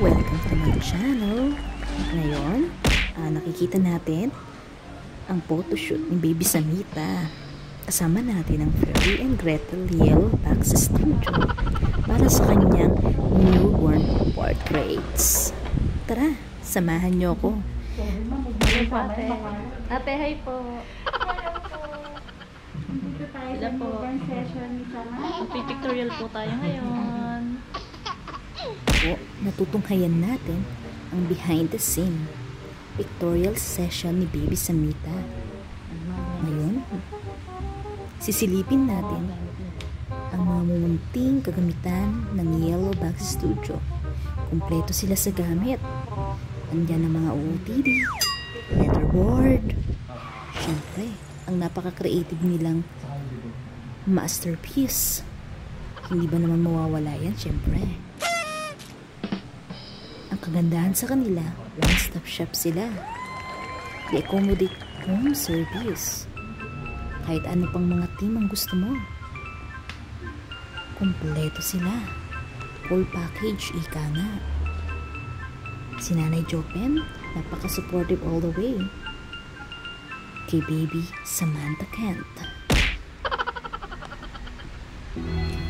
Welcome to my channel. Ngayon, nakikita natin ang photoshoot ni Baby Samita. Kasama natin ang Fairy and Gretel Yellow Box Studio para sa kanyang newborn portraits. Tara, samahan niyo ako. Ate, hi po. Sila po. Pictorial po tayo ngayon. Natutunghayan natin ang behind the scene pictorial session ni Baby Samita. Ngayon, sisilipin natin ang mga mumunting kagamitan ng Yellow Box Studio. Kumpleto sila sa gamit. Andyan ang mga OOTD, letterboard. Siyempre, ang napaka-creative nilang masterpiece. Hindi ba naman mawawala yan, siyempre. Ang kagandahan sa kanila, one-stop shop sila. They accommodate home service. Kahit ano pang mga team ang gusto mo. Kompleto sila. Full package, ika nga. Si Nanay Jopen, napaka-supportive all the way. Kay Baby Samantha Kent.